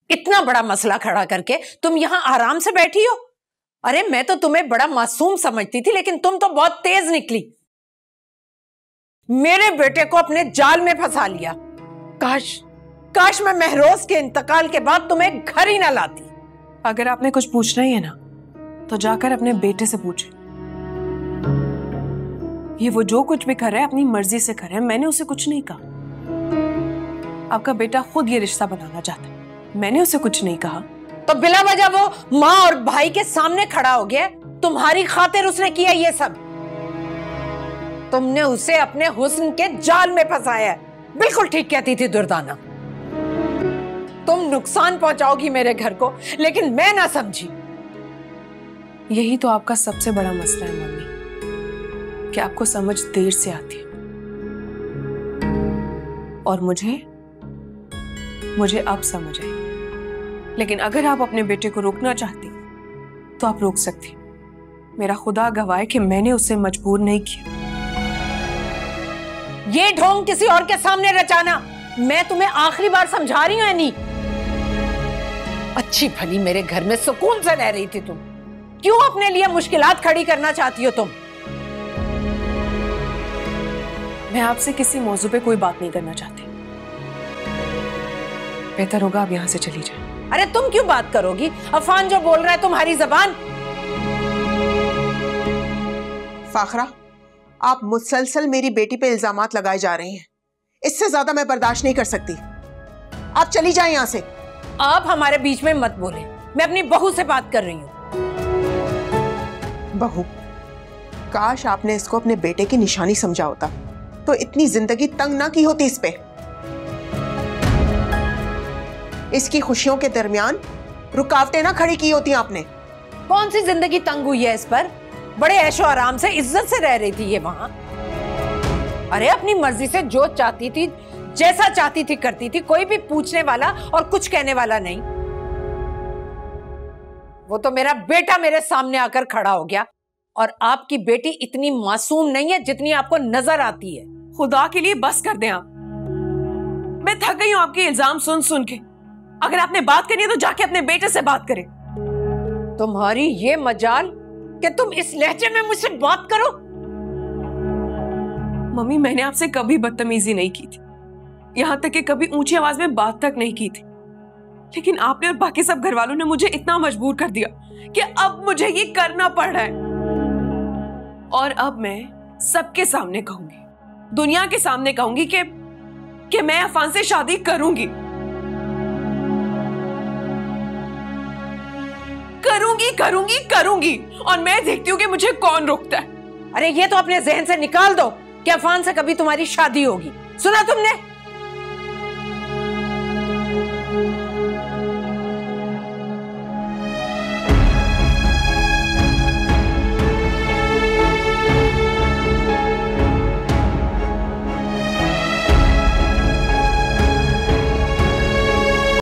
इतना बड़ा मसला खड़ा करके तुम यहाँ आराम से बैठी हो। अरे मैं तो तुम्हें बड़ा मासूम समझती थी, लेकिन तुम तो बहुत तेज निकली। मेरे बेटे को अपने जाल में फंसा लिया। काश मैं महरोज के इंतकाल के बाद तुम्हें घर ही ना लाती। अगर आपने कुछ पूछना ही है ना, तो जाकर अपने बेटे से पूछे। ये वो जो कुछ भी कर रहा है अपनी मर्जी से कर रहा है, मैंने उसे कुछ नहीं कहा। आपका बेटा खुद ये रिश्ता बनाना चाहता है, मैंने उसे कुछ नहीं कहा। तो बिला वजह वो माँ और भाई के सामने खड़ा हो गया। तुम्हारी खातिर उसने किया ये सब। तुमने उसे अपने हुस्न के जाल में फंसाया है। बिल्कुल ठीक कहती थी दुर्दाना। तुम नुकसान पहुंचाओगी मेरे घर को, लेकिन मैं ना समझी। यही तो आपका सबसे बड़ा मसला है मम्मी, कि आपको समझ देर से आती है। और मुझे अब समझ आई। लेकिन अगर आप अपने बेटे को रोकना चाहती तो आप रोक सकती। मेरा खुदा गवाह है कि मैंने उसे मजबूर नहीं किया। ये ढोंग किसी और के सामने रचाना, मैं तुम्हें आखिरी बार समझा रही हूं एनी। अच्छी भली मेरे घर में सुकून से रह रही थी तुम, क्यों अपने लिए मुश्किलात खड़ी करना चाहती हो तुम? मैं आपसे किसी मौजू पे कोई बात नहीं करना चाहती। बेहतर होगा आप यहां से चली जाए। अरे तुम क्यों बात करोगी? अफान जो बोल रहा है तुम्हारी जबान। फाखरा, आप मुसलसल मेरी बेटी पे इल्जामात लगाए जा रहे हैं। इससे ज्यादा मैं बर्दाश्त नहीं कर सकती। आप चली जाएं यहां से। आप हमारे बीच में मत बोले, मैं अपनी बहू से बात कर रही हूं। बहू, काश आपने इसको अपने बेटे की निशानी समझा होता तो इतनी जिंदगी तंग ना की होती इस पे। इसकी खुशियों के दरमियान रुकावटें ना खड़ी की होती आपने। कौन सी जिंदगी तंग हुई है इस पर? बड़े ऐशो आराम से इज्जत से रह रही थी ये वहां। अरे अपनी मर्जी से जो चाहती थी, जैसा चाहती थी करती थी, कोई भी पूछने वाला और कुछ कहने वाला नहीं। वो तो मेरा बेटा मेरे सामने आकर खड़ा हो गया। और आपकी बेटी इतनी मासूम नहीं है जितनी आपको नजर आती है। खुदा के लिए बस कर दें आप। मैं थक गई हूं आपके इल्जाम सुन सुन के। अगर आपने बात करनी है तो जाके अपने बेटे से बात करें। तुम्हारी ये मजाल कि तुम इस लहजे में मुझसे बात करो। मम्मी, मैंने आपसे कभी बदतमीजी नहीं की थी, यहां तक कि कभी ऊंची आवाज में बात तक नहीं की थी। लेकिन आपने और बाकी सब घर वालों ने मुझे इतना मजबूर कर दिया कि अब मुझे ये करना पड़ रहा है। और अब मैं सबके सामने कहूंगी, दुनिया के सामने कहूंगी कि मैं अफान से शादी करूंगी। करूंगी और मैं देखती हूँ कि मुझे कौन रोकता है। अरे ये तो अपने जहन से निकाल दो कि अफान से कभी तुम्हारी शादी होगी। सुना तुमने?